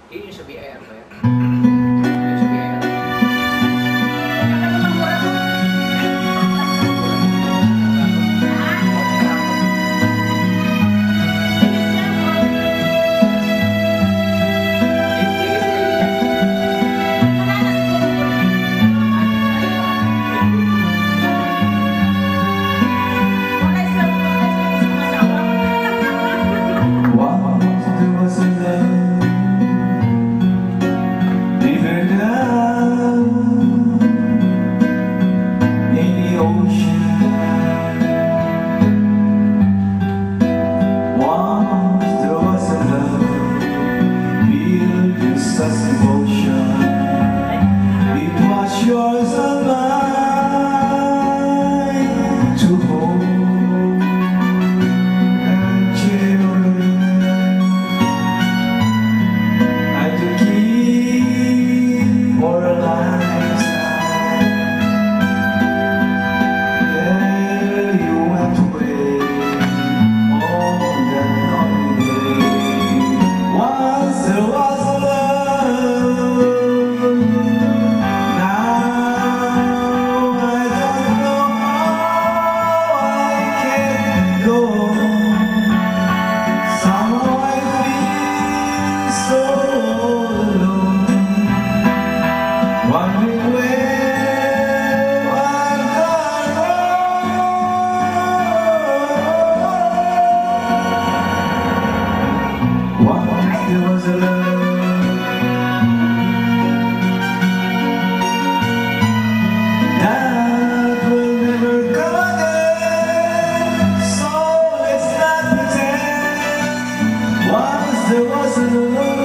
Yun yung sa BIR ba yan? Yung sa BIR. Yours and mine to hold and cherish and to keep for a lifetime. Yeah, you went away on that lonely day. Once there was a love. There was a love that will never come again, so let's not pretend. Once there was a love.